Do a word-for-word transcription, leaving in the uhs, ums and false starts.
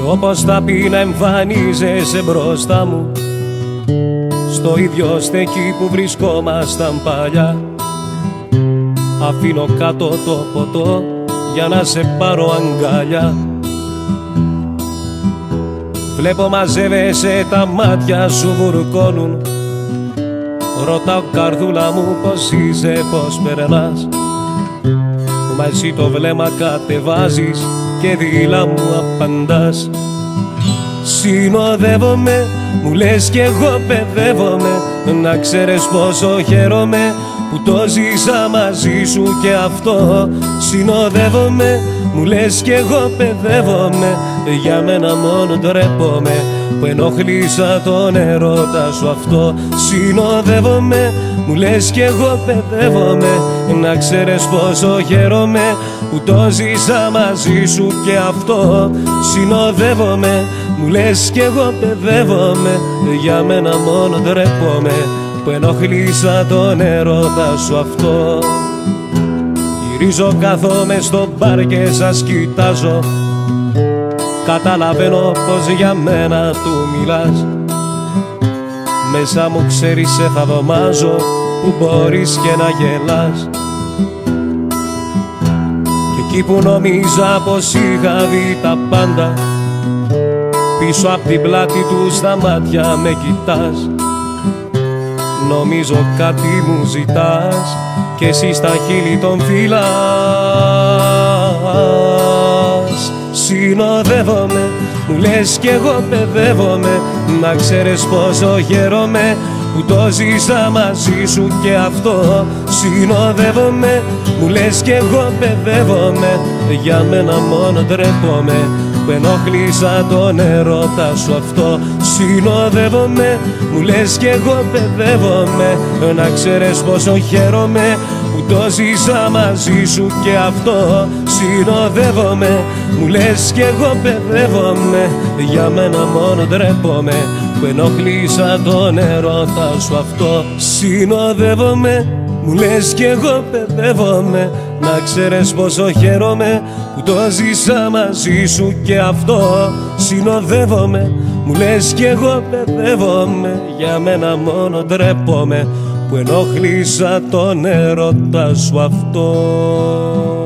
όπως θα πει να εμφανίζεσαι μπροστά μου, στο ίδιο στέκι που βρισκόμασταν παλιά. Αφήνω κάτω το ποτό για να σε πάρω αγκαλιά. Βλέπω μαζεύεσαι, τα μάτια σου βουρκώνουν. Ρωτάω καρδούλα μου πως είσαι, πως περνάς, που μαζί το βλέμμα κατεβάζεις και δειλά μου απαντάς. Συνοδεύομαι, μου λες κι εγώ παιδεύομαι, να ξέρεις πόσο χαίρομαι που το ζήσα μαζί σου και αυτό. Συνοδεύομαι, μου λες κι εγώ παιδεύομαι, για μένα μόνο ντρέπομαι που ενοχλήσα τον ερώτα σου αυτό. Συνοδεύομαι, μου λες κι εγώ παιδεύομαι, να ξέρεις πόσο χαίρομαι που το ζήσα μαζί σου και αυτό. Συνοδεύομαι, μου λες κι εγώ παιδεύομαι, για μένα μόνο ντρέπομαι που ενοχλήσα τον ερώτα σου αυτό. Γυρίζω, κάθομαι στο μπαρ και σας κοιτάζω, καταλαβαίνω πως για μένα του μιλάς. Μέσα μου ξέρεις σε θαυμάζω που μπορείς και να γελάς. Και εκεί που νόμιζα πως είχα δει τα πάντα, πίσω απ' την πλάτη του στα μάτια με κοιτάς. Νομίζω κάτι μου ζητάς και εσύ στα χείλη τον φυλάς. Συνοδεύομαι, μου λες κι εγώ παιδεύομαι, να ξέρεις πόσο χαίρομαι που το ζήσα μαζί σου και αυτό. Συνοδεύομαι, μου λες κι εγώ παιδεύομαι, για μένα μόνο ντρέπομαι που ενοχλήσα τον ερώτα σου αυτό. Συνοδεύομαι, μου λες κι εγώ παιδεύομαι, να ξέρεις πόσο χαίρομαι που το ζήσα μαζί σου και αυτό. Συνοδεύομαι, μου λες κι εγώ παιδεύομαι, για μένα μόνο ντρέπομαι που ενοχλήσα τον ερώτα σου αυτό. Συνοδεύομαι, μου λες κι εγώ παιδεύομαι, να ξέρεις πόσο χαίρομαι που το ζήσα μαζί σου και αυτό. Συνοδεύομαι, μου λες κι εγώ παιδεύομαι, για μένα μόνο ντρέπομαι που ενοχλήσα τον ερώτα σου αυτό.